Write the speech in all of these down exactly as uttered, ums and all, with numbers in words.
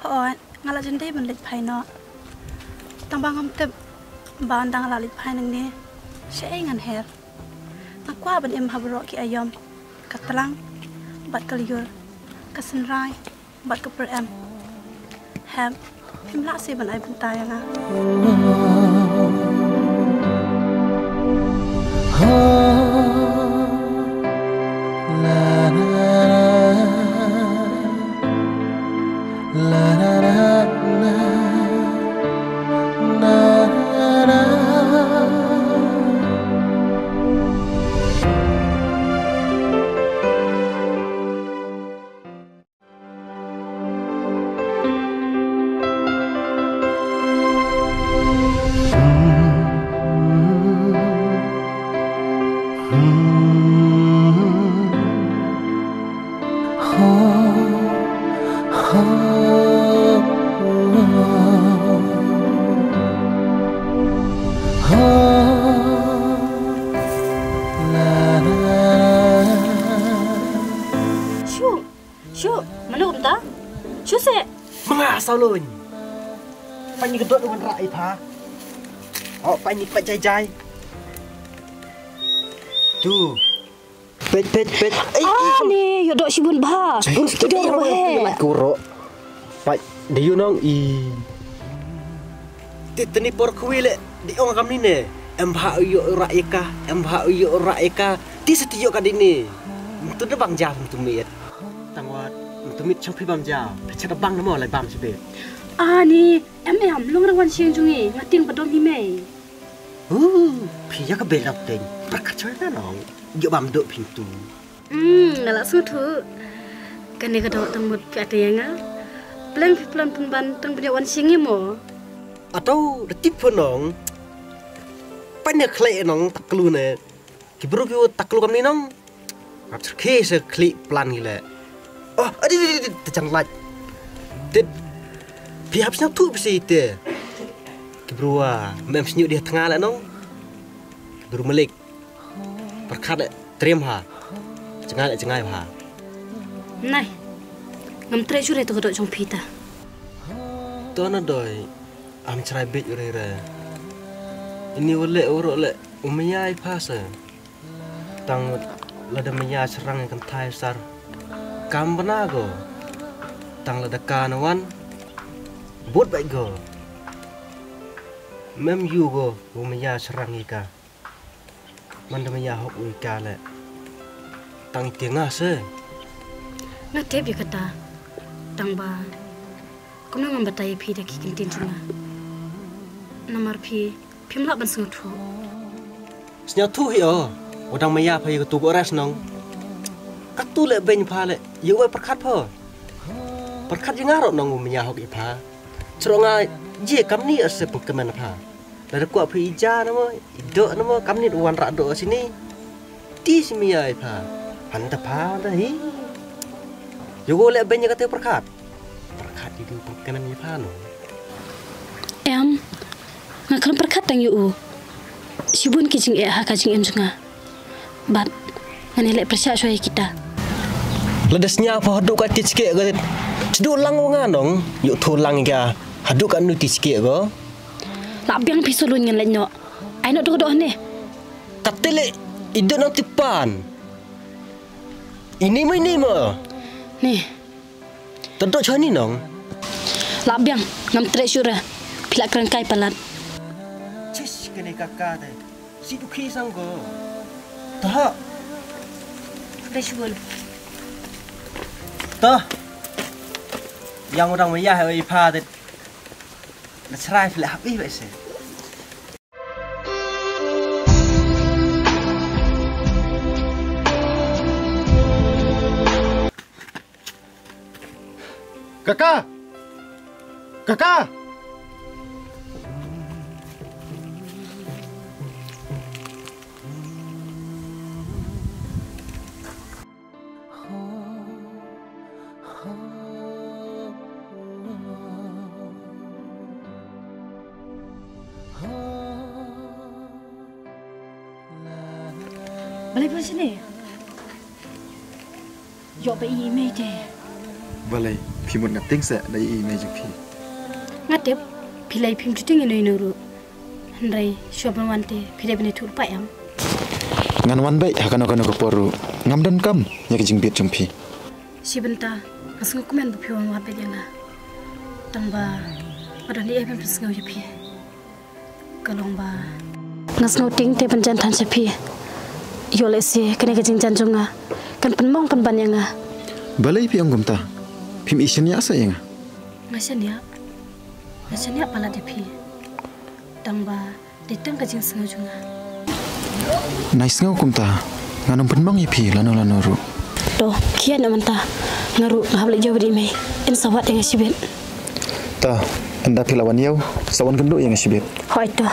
Hoi, ngala jende ben lit phai no. Tang bang am tep ban dang la lit phai nang ni. Shei ngan her. Nakwa ben em habro ki ayom. Katlang bat kalyur. Kasenrai bat kaper em. Hem phim la se ben ai ben tai nga. Sao luôn phải như cái đội con rại phá họ phải như phải chạy chạy tu pet pet pet ah ni yo dok sibun ba sibun studio ro he lại kuro phải để you know i tết ni por kuile di ong kam ni ne em ha yo rại ka em ha yo rại ka ti setio ka dini tu de bang jam tu miet tangwat tu mit chok phi bam ja phe bang na mo lai bam si be ah ni em em long rawan siang jungi ngatin padom hi me uh phi ya ka be lak ten prakat choy na nong yo bam do pintu hmm ngala su thu kan ni ka do tamut pi atayanga plan pi plan pun ban tang punya wan singi mo atau de tip pun nong panya khle nong taklu ne kibru ki taklu kam ni nong ngap ke se kli plan ni le oh adi adi jangan laj dit pihak sini tu bisa itu keberua mem senyuk dia tengah lah nong keberu melik perkat terima ha jangan jangan ha nai ngam treasure itu kedok jong pita tu ana doi am cerai bet ure ure ini wale urut le umiyai pasa tang lada menya serang yang kentai sar kam benago tang lada kanawan buat baik go mem you go umenya serang ika man menya hok ika le tang tianga se na teb kata tang ba kuna ngam batai phi de ki kintin chunga namar phi phimla ban sung thu snya thu hi o odang menya phi ko tu ko ras nong kat tu le ben pha le yu we perkat pho perkat jingarok nong umenya hok ipa Ceronga je kami ni ase pengkeman apa? Dari kuat pija nama, idok nama kami ni uan rak dok sini. Ti semia apa? Anda apa anda hi? Jogo lek banyak kata perkat. Perkat itu pengkeman ni apa no? Em, ngakal perkat tang yu. Sibun kijing eh ha kajing em junga. Bat, ngani lek persia soai kita. Ledesnya apa haduk kat sikit ke? Ceduk lang ngan dong. Yuk tulang ke? Haduk kat nuti sikit ke? Lak biang pisulun ngan lek nyok. Ai nak dok-dok ni. Kata lek iduk nak tipan. Ini mah ini mah. Ni. Tendok macam ni nong. Lak biang ngam treasure. Pilak kerangkai palat. Cis kene kakak teh. Si duki sang go. Tah. Treasure. Tah. Yang orang meyah oi pa teh. Nak cerai pilih habis biasa. Kakak! Kakak! Balik pun sini. Yo pe email deh. balai phimut ngating se dai i me jung phi ngatep pilai phim tuting inoi nuru handai shoban wante phire bini thur payam ngan wan bai hakano kano ko poru ngam dan kam yak jing biet jung phi sibenta asngu kumen bu phiwan wa bejanga tangba adani ebem psngu ye phi kalongba ngasngu ting te panjan than se phi yole se kene ke jing jan junga kan penmong pen banyanga balai pi angum ta phim isen ya sa yenga ngasanya ngasanya pala de phi tangba ditang ka jing sngu junga nice ngau kum ta nganum penmong ye phi lano lano ru to kian amanta ngaru ngable jawri me in sawat yang sibet ta anda philawan yau sawan kendo yang sibet hoi to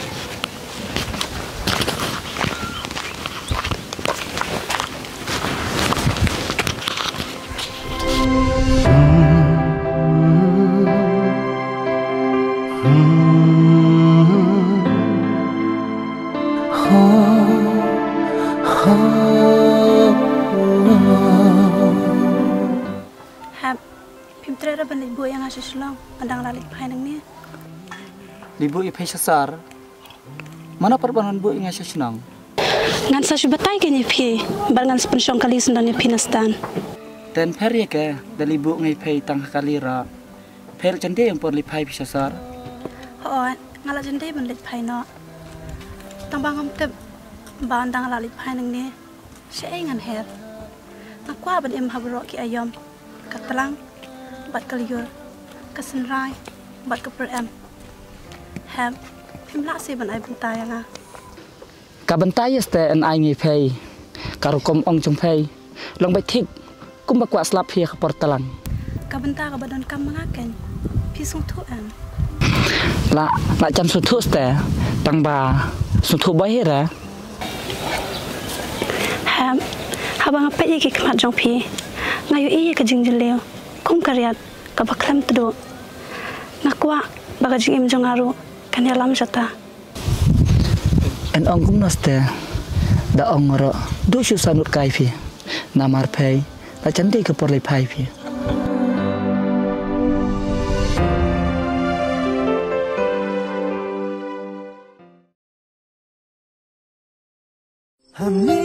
Selang pandang lalit pai nang ni libu i sasar mana perbanan bu inga senang ngan sa subatai ke ni phi bar ngan sponsong kali sendang ni pinastan ten per ye ke dali bu ngai phe tang kali ra per jande yang por li pai sasar ho ngala jande ban lit pai no tang bangam te ban dang lalit pai nang ni se ngan her na kwa ban em habro ki ayom katlang bat kaliyor kesenrai bat ke per em ham pimla se ban ai bentai nga ka bentai este an ai ngi phe karu kom ong chung phe long bai thik kum ba kwa slap phi khapor talang ka benta ka badan kam ngaken phi sung thu em la la cham su thu ste tang ba su thu bai hera ham habang apa ye ki kmat jong phi ngayu ye ka jing jileo kum karyat ka baklam tdo nakwa baga jing im jong aru kan ya lam jata en ong kum naste da ong ro du shu sanut kai phi namar phe la chandi ka por le phai phi हमने